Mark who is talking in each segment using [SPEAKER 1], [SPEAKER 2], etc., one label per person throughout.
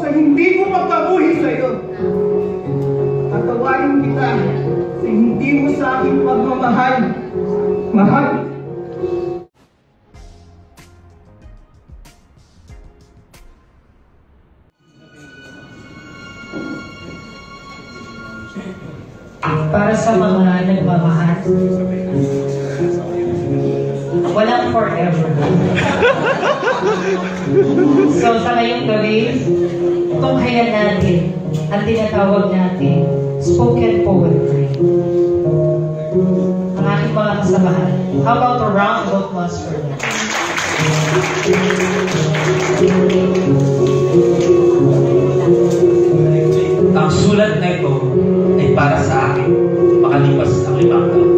[SPEAKER 1] sa hindi ko magpabuhi sa iyo. Tatawarin kita sa hindi mo sa akin pagmamahal. Mahal.
[SPEAKER 2] Para sa mga nagmamahal, walang forever. So sa ngayong gabi, tunghayan natin ang tinatawag natin spoken poetry. Ang aking mga kasamahan. How about a round of applause for them?
[SPEAKER 3] Ang sulat na ito ay para sa akin makalipas ang 5 taon.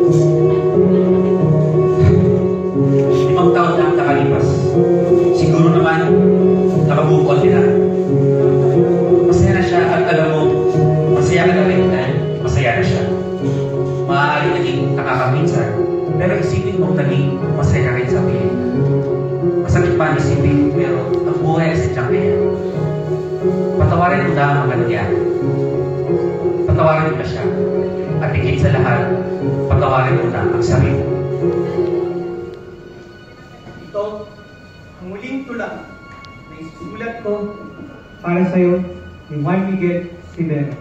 [SPEAKER 3] 5 taon na ang nakalipas. Siguro naman nakabubuan nila. Masaya na siya at alam mo, masaya ka na rin dahil masaya na siya. Maaari naging nakakaminsan, pero isipin mong naging masaya ka rin sa piling. Masakit pa isipin, pero ang buhay ay sadyang kaya. Patawarin mo na ang mga nangyari. Patawarin mo na siya. At higit sa lahat, patawarin mo na ang sarili.
[SPEAKER 1] Ito, ang muling tula na isusulat ko para sa iyo ni Juan Miguel Rivera.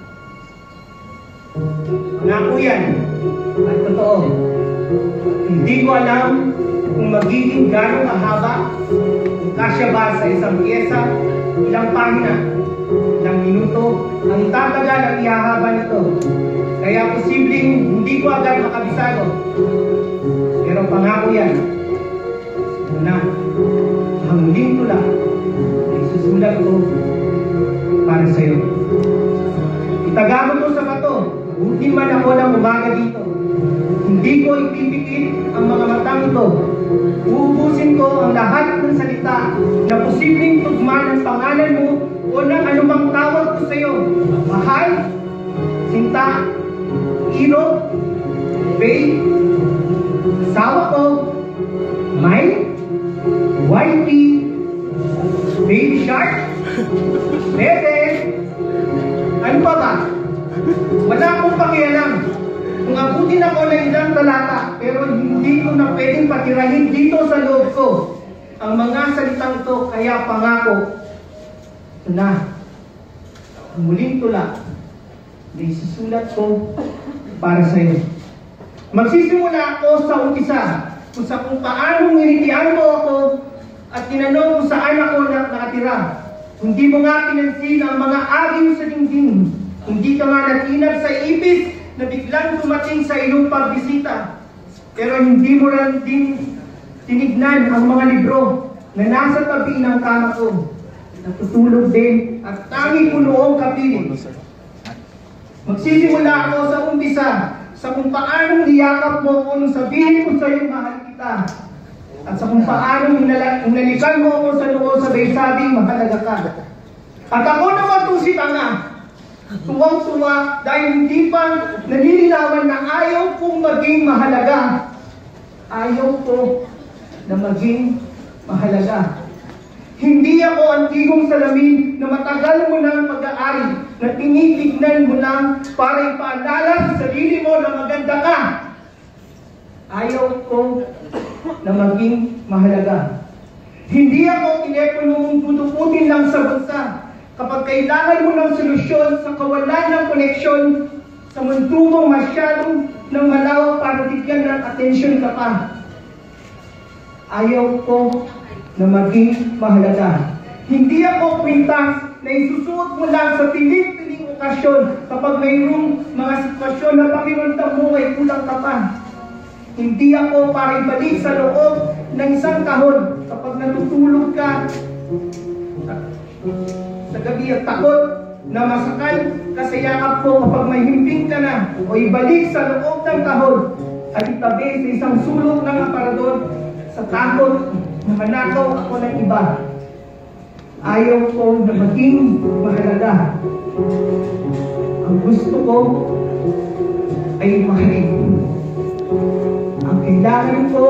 [SPEAKER 1] Pangako yan at totoo. Hindi ko alam kung magiging gano'ng kahaba, kung kasya ba sa isang pyesa, ilang pahina, ilang minuto, ang tatagal ang ihahaba nito. Kaya posibleng hindi ko agad makabisado. Pero pangako yan. Una, ang muling tula na isusulat ko para sa iyo. Itagamon ko sa bato, buti man ako ng umaga dito. Hindi ko ipipikit ang mga matang ito. Uubusin ko ang lahat ng salita na posibleng tugma ng pangalan mo o ng anumang tawag ko sa iyo. Mahal, sinta, iro, babe, asawa ko, mine, wifey, baby shark, bebe, ano pa ba? Wala akong pakialam. Kung abutin ako ng ilang talata, pero hindi ko na pwedeng patirahin dito sa loob ko ang mga salitang ito, kaya pangako. Ito na, ang muling tula na isusulat ko para sa iyo. Magsisimula ako sa umpisa, kung paano nilitian mo ako at tinanong kung saan ako nakatira. Hindi mo nga pinansin ang mga agim sa dingding. Hindi ka nga natinag sa ipis na biglang dumating sa iyong pagbisita. Pero hindi mo rin din tinignan ang mga libro na nasa tabi ng kama ko. Natutulog din at tangi ko noong kapiling. Magsisimula ako sa umpisa sa kung paanong niyakap mo ako nung sabihin ko sa iyo mahal kita. At sa kung paanong inalikan mo ako sa loob sabay sabing mahalaga ka. At ako naman itong si Tanga. Tuwang-tuwa dahil hindi pa nanilinawan na ayaw kong maging mahalaga. Ayaw ko na maging mahalaga. Hindi ako antigong salamin na matagal mo ng pag-aari na tinitignan mo lang para ipaalala sa sarili mo na maganda ka. Ayaw ko na maging mahalaga. Hindi ako teleponong tutuputin lang sa bansa. Kapag kailangan mo ng solusyon sa kawalan ng koneksyon sa mundo mo masyadong ng malawak para bigyan ng atensyon ka pa. Ayaw ko na maging mahalaga. Hindi ako kwintas na isusuot mo lang sa piling-piling okasyon kapag mayroong mga sitwasyon na pakiramdam mo ay kulang ka pa. Hindi ako para ibalik sa loob ng isang kahon kapag natutulog ka sa gabi at takot na masakal sa yakap ko kapag may himping ka na o ibalik sa loob ng kahon at itabi sa isang sulok ng aparador sa takot na manakaw ako ng iba. Ayaw ko na maging mahalaga. Ang gusto ko ay mahalin. Ang kailangan ko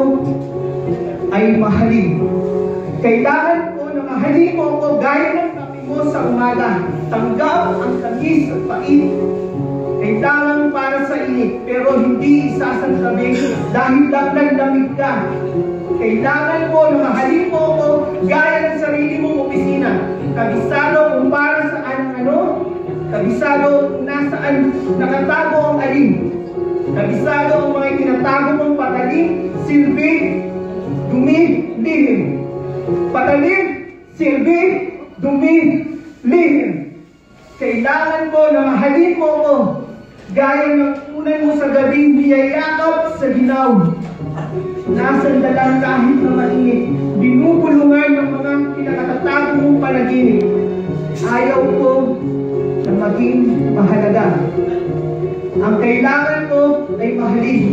[SPEAKER 1] ay mahalin. Kailangan ko na mahalin mo ako gaya ng sabi mo sa sa umaga. Tanggap ang tamis at pait. Kailangan para sa init, pero hindi isasantabi dahil lamig ka. Kailangan mo na mahalin mo ako gaya ng sarili mong opisina. Kabisado kung para saan kabisado kung nasaan nakatago ang alin. Kabisado ang mga tinatago mong patalim, silbi, dumi, lihim. Patalim, silbi, dumi, lihim. Kailangan mo na mahalin mo ako gaya ng unan mo sa gabing niyayakap sa ginaw. Nasandalan kahit na mainit, binubulungan ng mga pinakatatago mong panaginip. Ayaw ko na maging mahalaga. Ang kailangan ko ay mahalin.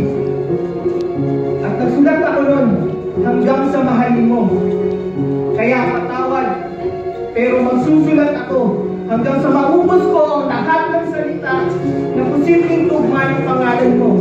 [SPEAKER 1] At nagsulat ako nun hanggang sa mahalin mo. Kaya patawad, pero magsusulat ako hanggang sa maubos ko ang lahat ng salita na posibleng tugma ng pangalan mo.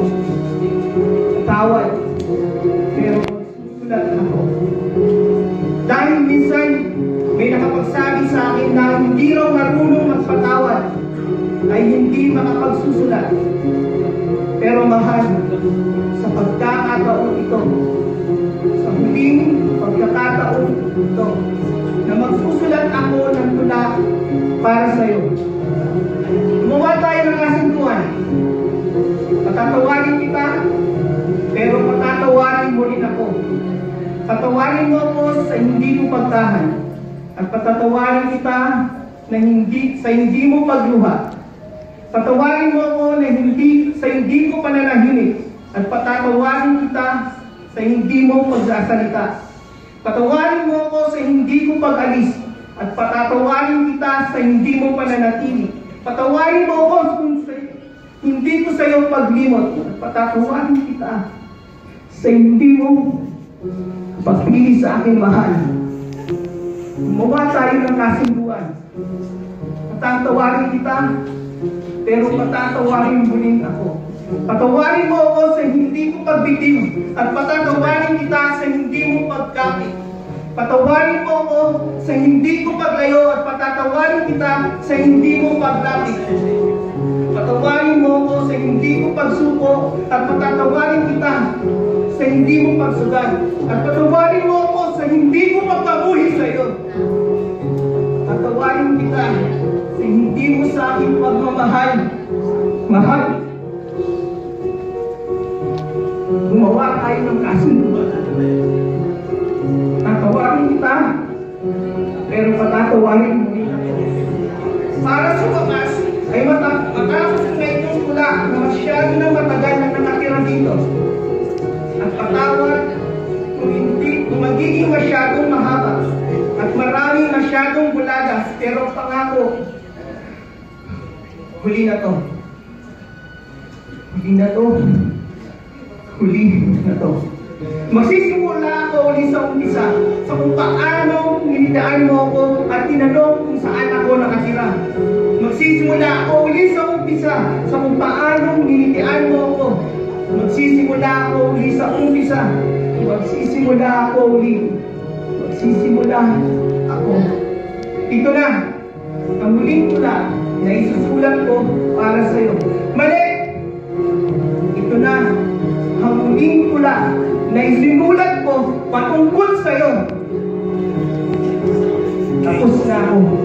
[SPEAKER 1] Patawad, pero magsusulat ako. Dahil minsan may nakapagsabi sa akin na hindi raw marunong magpatawad ay hindi makapagsusulat. Pero mahal, sa pagkakataon ito, sa huling pagkakataon ito, na magsusulat ako ng tula para sa iyo. Gumawa tayo ng kasunduan. Patatawarin kita, pero patatawarin mo rin ako. Patawarin mo ako sa hindi mo pagtahan. At patatawarin kita na hindi mo pagluha. Patawarin mo ako na sa hindi ko pananahimik. At patatawarin kita sa hindi mo pagsasalita. Patawarin mo ako sa hindi ko pag-alis. At patatawarin kita sa hindi mo pananatili. Patawarin mo ako sa hindi ko sa iyo paglimot. At patatawarin kita sa hindi mo pagpili sa aking mahal. Gumawa tayo ng kasunduan. Patatawarin kita, pero patatawarin mo rin ako. Patawarin mo ako sa hindi ko pagbitiw, at patatawarin kita sa hindi mo pagkapit. Patawarin mo ako sa hindi ko paglayo, at patatawarin kita sa hindi mo paglapit. Patawarin mo ako sa hindi ko pagsuko, at patatawarin kita sa hindi mo pagsugal. At patawarin mo ako sa hindi ko pagpabuhi sa iyo. Patawarin kita sa hindi mo sa akin pagmamahal. Mahal. Gumawa tayo ng kasunduan. Tatawarin kita, pero patatawarin mo rin ako. Para sa wakas, ay matapos na itong tula na masyado na matagal na nakatira dito. At patawad kung magiging masyadong mahaba at maraming masyadong bulagas, pero pangako, huli na to. Huli na to. Huli na to. Magsisimula ako uli sa umpisa sa kung paano nilidaan mo ako at tinanong kung saan ako nakatira. Magsisimula ako uli sa umpisa sa kung paano nilidaan mo ako. Magsisimula ako uli sa umpisa. Magsisimula ako uli. Magsisimula ako. Ito na, ang huling tula na isusulat ko para sa iyo. Mali! Ito na, ang huling tula na isinulat ko patungkol sa iyo. Tapos na ako.